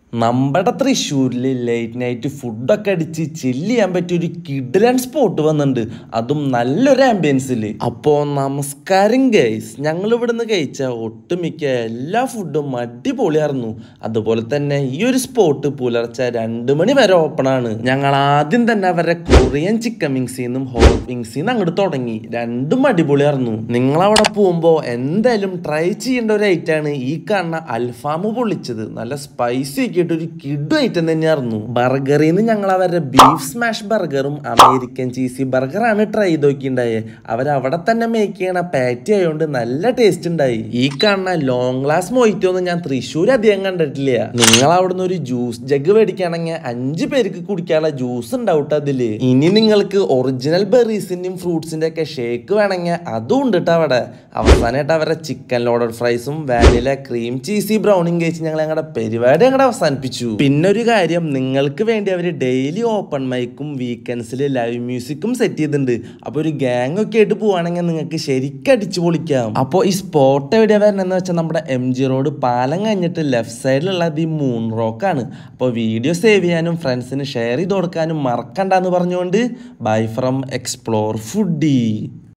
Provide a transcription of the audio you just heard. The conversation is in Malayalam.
നമ്മുടെ തൃശ്ശൂരിൽ ലേറ്റ് നൈറ്റ് ഫുഡൊക്കെ അടിച്ച് ചില്ല് ചെയ്യാൻ പറ്റിയൊരു കിഡിലൻ സ്പോട്ട് വന്നിട്ടുണ്ട്, അതും നല്ലൊരു ആംബിയൻസിൽ. അപ്പോൾ നമസ്കാരം ഗൈസ്, ഞങ്ങൾ ഇവിടുന്ന് കഴിച്ച ഒട്ടുമിക്ക എല്ലാ ഫുഡും അടിപൊളിയായിരുന്നു. അതുപോലെ തന്നെ ഈ ഒരു സ്പോട്ട് പുലർച്ചെ 2 മണി വരെ ഓപ്പൺ ആണ്. ഞങ്ങൾ ആദ്യം തന്നെ അവരെ കൊറിയൻ ചിക്കൻ വിങ്സിന്നും ഹോട്ട് വിങ്സിന്നും അങ്ങോട്ട് തുടങ്ങി. രണ്ടും അടിപൊളിയായിരുന്നു. നിങ്ങളവിടെ പോകുമ്പോൾ എന്തായാലും ട്രൈ ചെയ്യേണ്ട ഒരു ഐറ്റമാണ് ഈ കാണുന്ന അൽഫാം പൊള്ളിച്ചത്. നല്ല സ്പൈസി ഒരു കിഡ് ഐറ്റം തന്നെയായിരുന്നു. ബർഗറിൽ നിന്ന് ഞങ്ങൾ അവരുടെ ബീഫ് സ്മാഷ് ബർഗറും അമേരിക്കൻ ചീസി ബർഗറാണ് ട്രൈ ചെയ്ത് നോക്കിണ്ടായി. അവരവിടെ തന്നെ മേക്ക് ചെയ്യണ പാറ്റി ആയതുകൊണ്ട് നല്ല ടേസ്റ്റ് ഉണ്ടായി. ഈ കാണുന്ന ലോങ് ഗ്ലാസ് മൊയ്റ്റോ ഒന്നും ഞാൻ തൃശ്ശൂർ അധികം കണ്ടിട്ടില്ല. നിങ്ങൾ അവിടുന്ന് ഒരു ജ്യൂസ് ജഗ് മേടിക്കുകയാണെങ്കിൽ 5 പേർക്ക് കുടിക്കാനുള്ള ജ്യൂസ് ഉണ്ടാവും അതില്. ഇനി നിങ്ങൾക്ക് ഒറിജിനൽ ബെറീസിന്റെയും ഫ്രൂട്ട്സിന്റെ ഒക്കെ ഷേക്ക് വേണമെങ്കിൽ അതും ഉണ്ട് കേട്ടോ അവിടെ. അവസാനമായിട്ട് അവരുടെ ചിക്കൻ ലോഡഡ് ഫ്രൈസും വാനില ക്രീം ചീസി ബ്രൗണിയും കഴിച്ച് ഞങ്ങളുടെ പരിപാടി അവസാനിപ്പിച്ചു. പിന്നെ ഒരു കാര്യം, നിങ്ങൾക്ക് വേണ്ടി അവർ ഡെയിലി ഓപ്പൺ മൈക്കും വീക്കെൻഡ്സിൽ ലൈവ് മ്യൂസിക്കും സെറ്റ് ചെയ്തിട്ടുണ്ട്. അപ്പോൾ ഒരു ഗ്യാങ് ഒക്കെ ആയിട്ട് പോവുകയാണെങ്കിൽ നിങ്ങൾക്ക് ശരിക്കും അടിച്ചു പൊളിക്കാം. അപ്പോൾ ഈ സ്പോട്ട് എവിടെയാണ് വരണമെന്ന് വെച്ചാൽ നമ്മുടെ MG റോഡ് പാലം കഴിഞ്ഞിട്ട് ലെഫ്റ്റ് സൈഡിലുള്ളത് ഈ മൂൺ റോക്കാണ്. അപ്പോൾ വീഡിയോ സേവ് ചെയ്യാനും ഫ്രണ്ട്സിന് ഷെയർ ചെയ്ത് കൊടുക്കാനും മറക്കണ്ടെന്ന് പറഞ്ഞുകൊണ്ട് ബൈ ഫ്രം എക്സ്പ്ലോർ ഫുഡി.